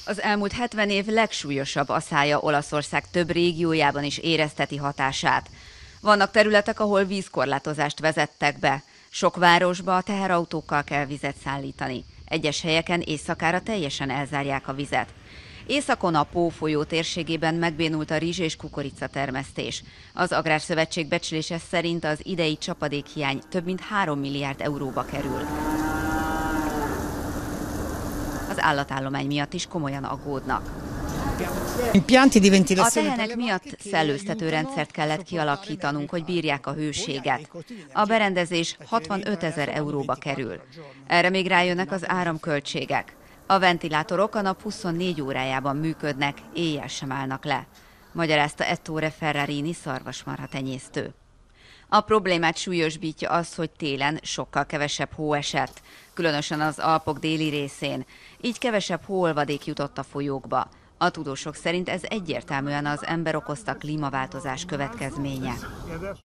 Az elmúlt 70 év legsúlyosabb aszája Olaszország több régiójában is érezteti hatását. Vannak területek, ahol vízkorlátozást vezettek be. Sok városba a teherautókkal kell vizet szállítani. Egyes helyeken éjszakára teljesen elzárják a vizet. Északon a Pó folyó térségében megbénult a rizs- és kukoricatermesztés. Az Agrárszövetség becslése szerint az idei csapadékhiány több mint 3 milliárd euróba kerül. Az állatállomány miatt is komolyan aggódnak. A tehenek miatt szellőztető rendszert kellett kialakítanunk, hogy bírják a hőséget. A berendezés 65 000 euróba kerül. Erre még rájönnek az áramköltségek. A ventilátorok a nap 24 órájában működnek, éjjel sem állnak le, magyarázta Ettore Ferrarini szarvasmarhatenyésztő. A problémát súlyosbítja az, hogy télen sokkal kevesebb hó esett, különösen az Alpok déli részén, így kevesebb hóolvadék jutott a folyókba. A tudósok szerint ez egyértelműen az ember okozta klímaváltozás következménye.